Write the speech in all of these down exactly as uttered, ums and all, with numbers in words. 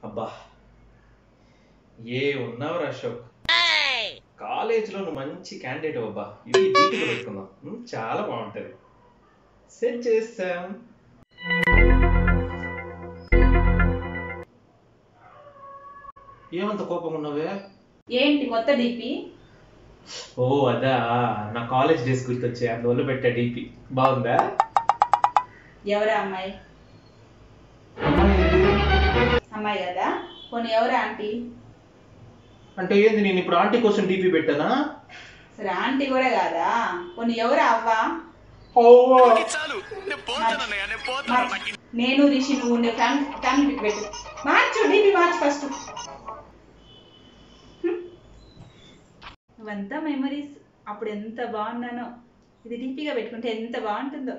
అబ్బా ఏ ఉన్నావు అశోక్, కాలేజీలో నువ్వు మంచి క్యాండిడేట్ అబ్బా. ఇది డీపీ పెట్టుకుందాం, ఉమ్, చాలా బాగుంటది. సెట్ చేస్తాం. ఏమంత కోపంగా ఉన్నావే? ఏంటి కొత్త డిపి? ఓ అదా, నా కాలేజ్ డేస్ గుర్తొచ్చే, అందువల్ల పెట్టా డీపీ. బాగుందా? ఎవరా అమ్మాయి? అమ్మాయి కదా, కొన్ని ఎవరా ఆంటీ? అంటే ఏంది, నేను ఇప్పుడు ఆంటీ కోసం డీపీ పెట్టానా? సరే ఆంటీ కూడా కాదా, కొన్ని ఎవరా అవ్వా? నేను రిషి నువ్వు ఉండే ఫ్యామిలీ పిక్ పెట్టు. మార్చు డీపీ మార్చు ఫస్ట్. ఇవంతా మెమరీస్, అప్పుడు ఎంత బాగున్నానో. ఇది డీపీగా పెట్టుకుంటే ఎంత బాగుంటుందో.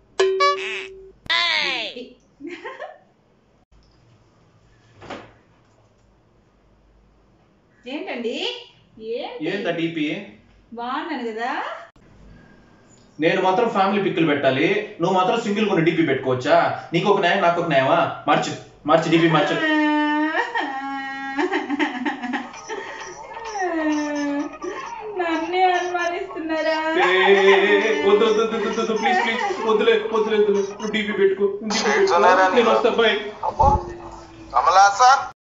ఏంటండి ఏంటా డీపీ? బాగున్నాను కదా. నేను మాత్రం ఫ్యామిలీ పిక్కులు పెట్టాలి, నువ్వు మాత్రం సింగిల్ కొన్ని డీపీ పెట్టుకోవచ్చా? నీకు ఒక న్యాయం నాకు ఒక న్యాయమా? మార్చు మార్చు డీపీ మార్చు. నన్నే అనుమానిస్తున్నారా? వద్దు వద్దు వద్దు ప్లీజ్ ప్లీజ్ వద్దులే వద్దులే వద్దులే, నువ్వు డీపీ పెట్టుకో. నేను వస్తా, బాయ్.